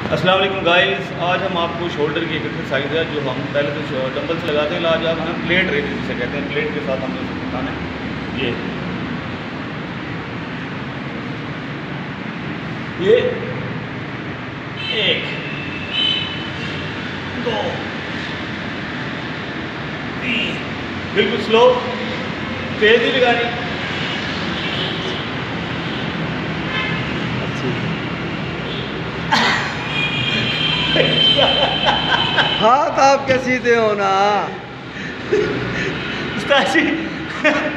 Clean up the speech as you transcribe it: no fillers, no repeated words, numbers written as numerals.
अस्सलाम वालेकुम गाइस, आज हम आपको शोल्डर की एक एक्सरसाइज है जो हम पहले तो डंबल से लगाते हैं। आज आप हम प्लेट रेज जिसे कहते हैं, प्लेट के साथ हमने उसे दिखाना है। ये 1 2 3, बिल्कुल स्लो, तेज ही लगानी। हाथ आप क्या सीधे हो ना। उस्ताद जी